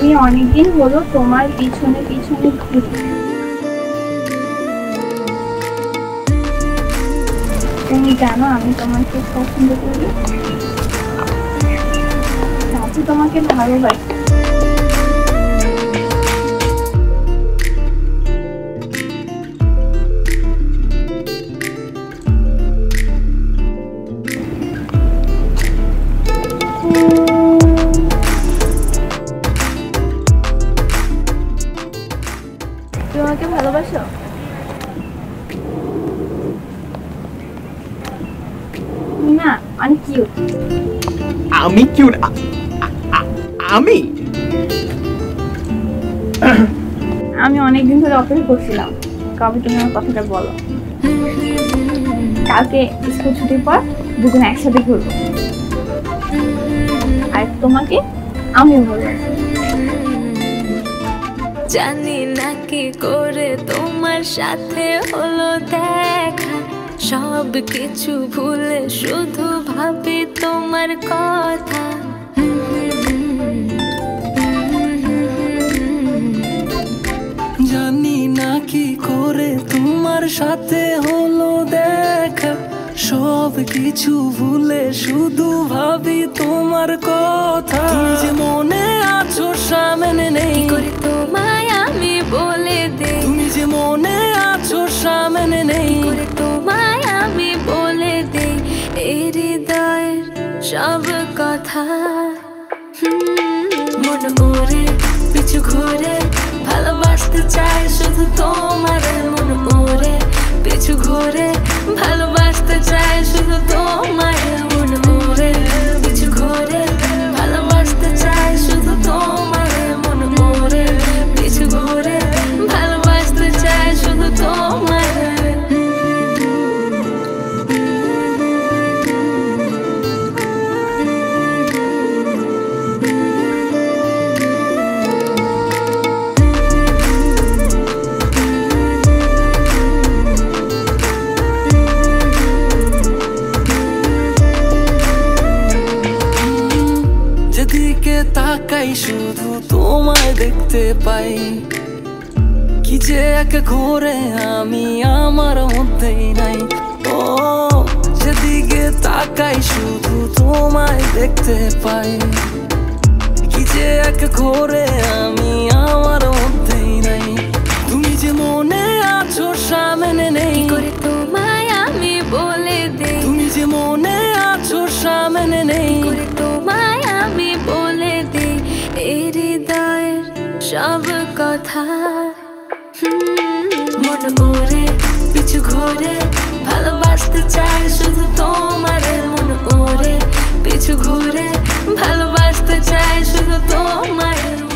আমি অনেকদিন হলো তোমার পিছনে পিছনে ঘুরি। তুমি জানো আমি তোমাকে পছন্দ করি, আমি তোমাকে ভালোবাসি। তুমি আমাকে ভালোবাসো? না, অনেক কিউট। আমি কিউট? আমি আমি অনেকদিন ধরে অপেক্ষা করছিলাম কবে তুমি আমার কথাটা বলো। কালকে স্কুল ছুটির পর দুজন একসাথে ঘুরবো, আর তোমাকে আমিও বলবো। জানি না কি করে তোমার সাথে হলো দেখা, সব কিছু ভুলে শুধু ভাবি তোমার কথা। জানি না কি করে তোমার সাথে হলো দেখা, সব কিছু ভুলে শুধু ভাবি তোমার কথা। তুমি যে মনে আছো সামনে নেই, কি করে তোমায় আমি বলে দেই। তুমি যে মনে আছো সামনে নেই, কি করে তোমায় আমি বলে দেই এই হৃদয়ের সব কথা। মন ওরে পিছু ঘুরে ভালোবাসতে চাই শুধু তোমার। মন ওরে পিছু ঘুরে ভালোবাসতে চাই শুধু তোমার। মন ওরে পিছু ঘুরে ভালোবাসতে চাই শুধু তোমার। মন ওরে পিছু ঘুরে ভালোবাসতে চাই শুধু তোমার। যেদিকে তাকাই শুধু তোমায় দেখতে পাই, কি যে এক ঘোরে আমি আমার মধ্যেই নাই। ও যেদিকে তাকাই শুধু তোমায় দেখতে পাই, কি যে এক ঘোরে আমি আমার মধ্যেই নাই। তুমি যে মনে আছো সামনে নেই, কি করে তোমায় আমি বলে দেই। তুমি যে মনে আছো সামনে নেই, কি করে তোমায় আমি বলে দেই এই হৃদয়ের সব কথা। মন ওরে পিছু ঘুরে ভালোবাসতে চাই শুধু তোমার। মন ওরে পিছু ঘুরে ভালোবাসতে চাই শুধু তোমার।